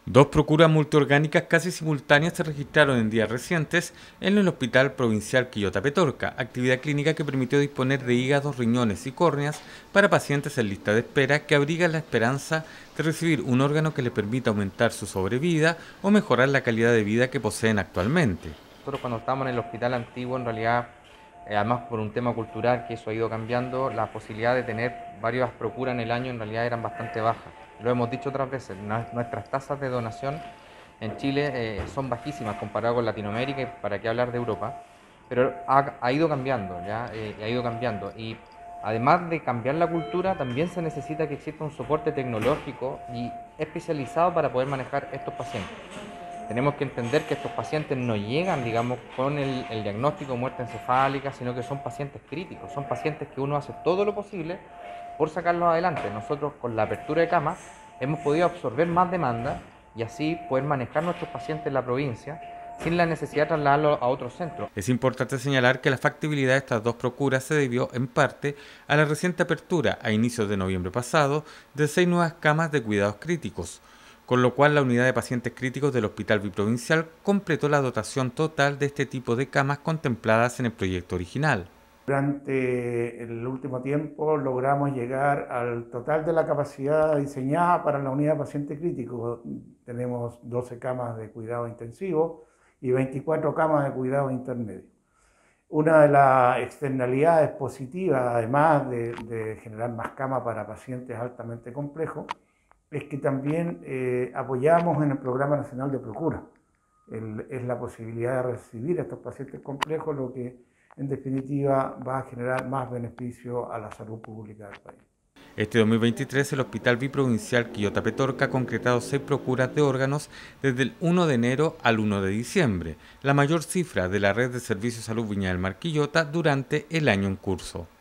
Dos procuras multiorgánicas casi simultáneas se registraron en días recientes en el Hospital Provincial Quillota Petorca, actividad clínica que permitió disponer de hígados, riñones y córneas para pacientes en lista de espera que abrigan la esperanza de recibir un órgano que les permita aumentar su sobrevida o mejorar la calidad de vida que poseen actualmente. Nosotros cuando estábamos en el hospital antiguo, en realidad, además por un tema cultural que eso ha ido cambiando, la posibilidad de tener varias procuras en el año en realidad eran bastante bajas. Lo hemos dicho otras veces, nuestras tasas de donación en Chile son bajísimas comparado con Latinoamérica y para qué hablar de Europa, pero ha ido cambiando, ¿ya? Ha ido cambiando y además de cambiar la cultura, también se necesita que exista un soporte tecnológico y especializado para poder manejar estos pacientes. Tenemos que entender que estos pacientes no llegan, digamos, con el diagnóstico de muerte encefálica, sino que son pacientes críticos, son pacientes que uno hace todo lo posible por sacarlos adelante. Nosotros con la apertura de camas hemos podido absorber más demanda y así poder manejar nuestros pacientes en la provincia sin la necesidad de trasladarlos a otros centros. Es importante señalar que la factibilidad de estas dos procuras se debió en parte a la reciente apertura, a inicios de noviembre pasado, de 6 nuevas camas de cuidados críticos, con lo cual la unidad de pacientes críticos del Hospital Biprovincial completó la dotación total de este tipo de camas contempladas en el proyecto original. Durante el último tiempo logramos llegar al total de la capacidad diseñada para la unidad de paciente crítico. Tenemos 12 camas de cuidado intensivo y 24 camas de cuidado intermedio. Una de las externalidades positivas, además de generar más camas para pacientes altamente complejos, es que también apoyamos en el Programa Nacional de Procura. Es la posibilidad de recibir a estos pacientes complejos, lo que en definitiva va a generar más beneficio a la salud pública del país. Este 2023 el Hospital Biprovincial Quillota Petorca ha concretado 6 procuras de órganos desde el 1 de enero al 1 de diciembre, la mayor cifra de la red de servicios de salud Viña del Mar Quillota durante el año en curso.